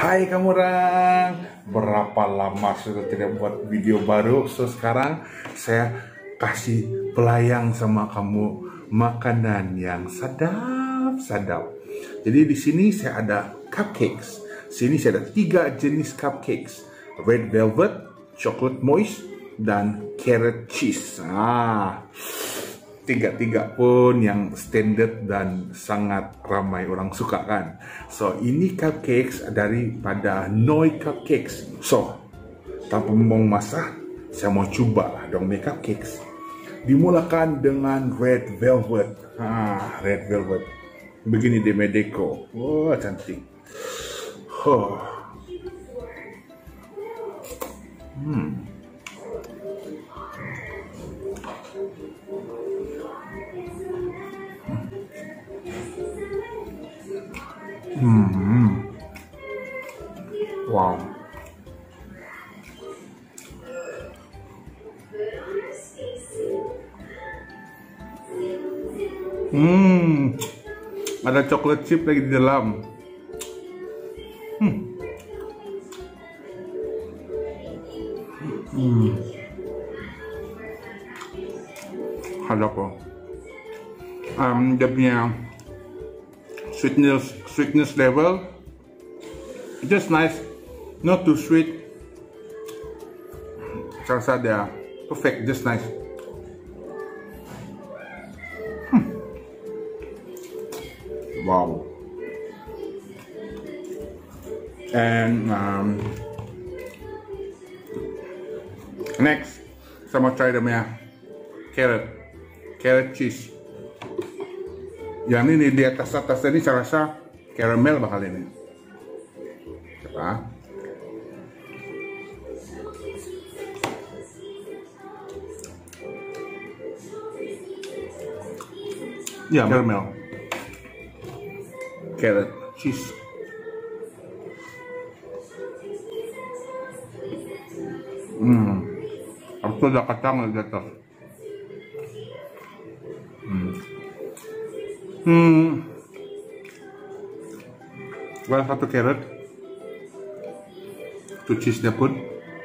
Hai kamu orang, berapa lama sudah tidak buat video baru? So sekarang saya kasih pelayang sama kamu makanan yang sadap-sadap. Jadi di sini saya ada cupcakes. Sini saya ada 3 jenis cupcakes: red velvet, chocolate moist, dan carrot cheese. Tiga pun yang standard dan sangat ramai orang suka kan. So ini cupcakes daripada Noi Cupcakes. So tanpa membuang masa, saya mau coba dong make cupcakes. Dimulakan dengan red velvet. Red velvet. Begini dia medeko. Wah, cantik. Wow. Ada coklat chip lagi di dalam. Ada kok. Dia punya sweetness level just nice, not too sweet. Rasa dia perfect, just nice. Wow. And next saya mau try dia punya carrot cheese. Yang ini di atas ini saya rasa caramel bakal ini. Coba. Ya, caramel. Carrot cheese. Itu ada kacang di atas. Well, satu carrot. Itu cheese-nya pun.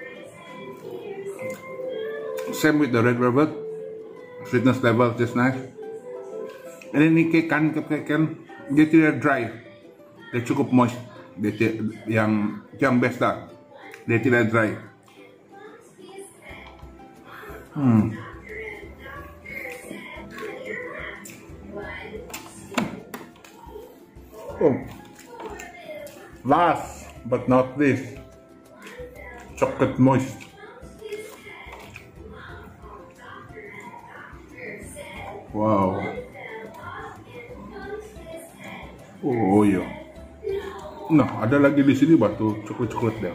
Same with the red velvet. Sweetness level just nice. Ini cake kan, dia tidak dry. Dia cukup moist. Dia yang best lah. Dia tidak dry. Last but not least, chocolate moist. Wow. Oh iya. Nah, ada lagi di sini batu coklat dia.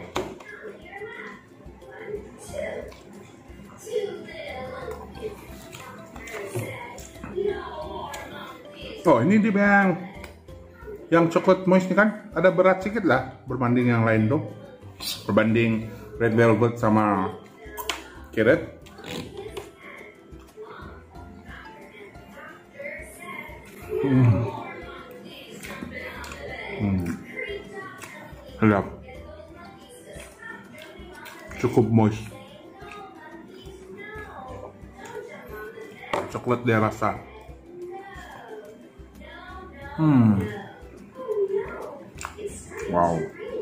Oh, ini dia yang coklat moist ini kan ada berat sedikit lah berbanding yang lain dong. Berbanding red velvet sama carrot. Sedap. Cukup moist. Coklat dia rasa. Wow.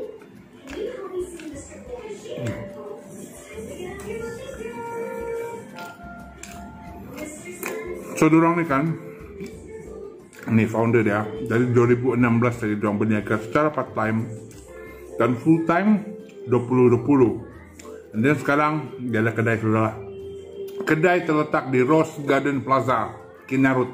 So dorang nih kan, ini founder ya, dari 2016 tadi dorang berniaga secara part time dan full time 2020. Dan sekarang dia ada kedai sudah. Kedai terletak di Rose Garden Plaza, Kinarut.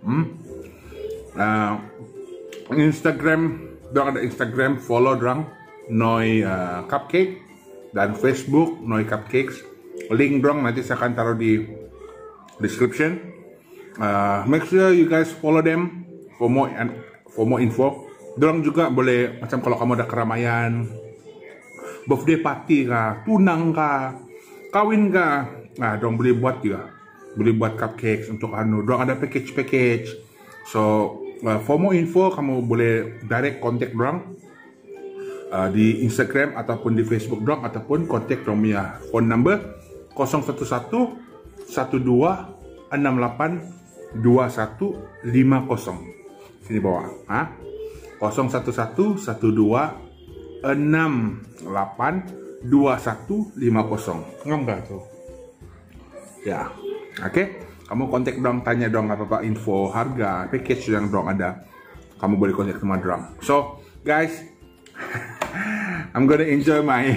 Instagram, dorang ada Instagram, follow dorang Noi Cupcake, dan Facebook Noi Cupcakes. Link dorang nanti saya akan taruh di description. Make sure you guys follow them for more info. Dorang juga boleh, macam kalau kamu ada keramaian, birthday party kah, tunang kah, kawin kah, nah dorang boleh buat juga. Boleh buat cupcakes untuk dorang ada package. So for more info kamu boleh direct contact dorang. di Instagram ataupun di Facebook dong, ataupun kontak dong punya phone number 011 12 68 2150. Sini bawah, 011 12 68 2150. Ngam gak tuh? Ya, oke. Kamu kontak dong, tanya dong apa info harga package yang dong ada. Kamu boleh kontak sama dong. So guys, I'm gonna enjoy my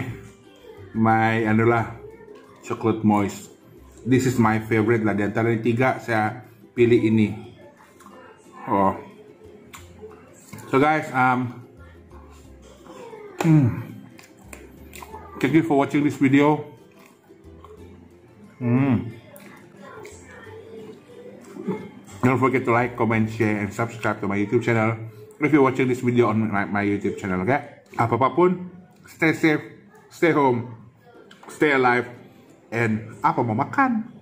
chocolate moist. This is my favorite lah, di antara tiga saya pilih ini. Oh, so guys, thank you for watching this video. Don't forget to like, comment, share, and subscribe to my YouTube channel if you're watching this video on my YouTube channel, okay? Apapun, stay safe, stay home, stay alive, and apa mau makan?